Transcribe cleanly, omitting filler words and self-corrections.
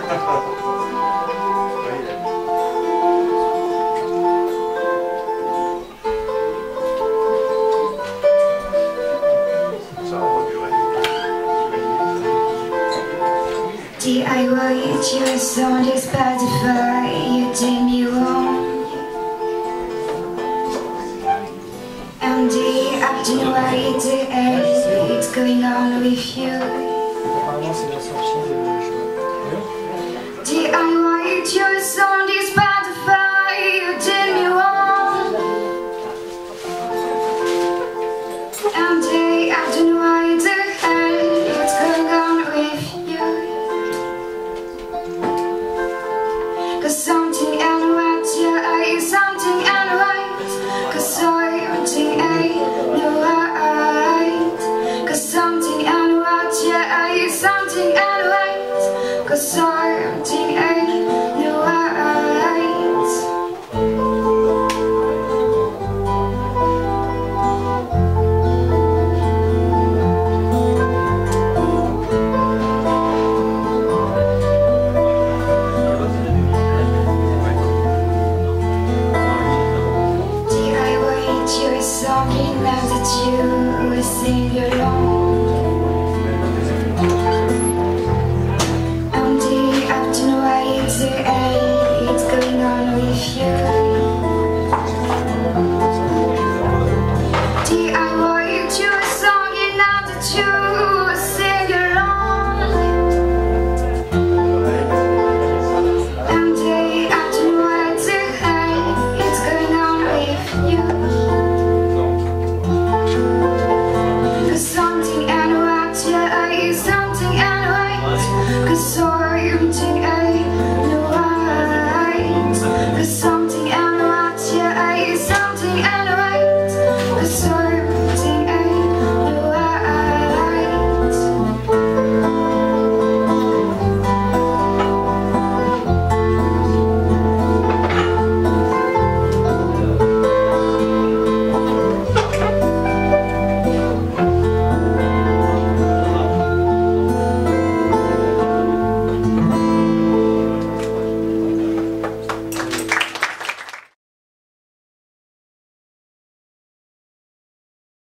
DIY it your song, just Spotify, you did me wrong. MD, I don't know why it's going on with you. DIY it your song, just Spotify, you did me wrong. MD, I don't know why it's going on with you. Cause something ain't right, yeah, something ain't right. Cause something ain't right. Cause something ain't right, yeah, something ain't right. Cause something ain't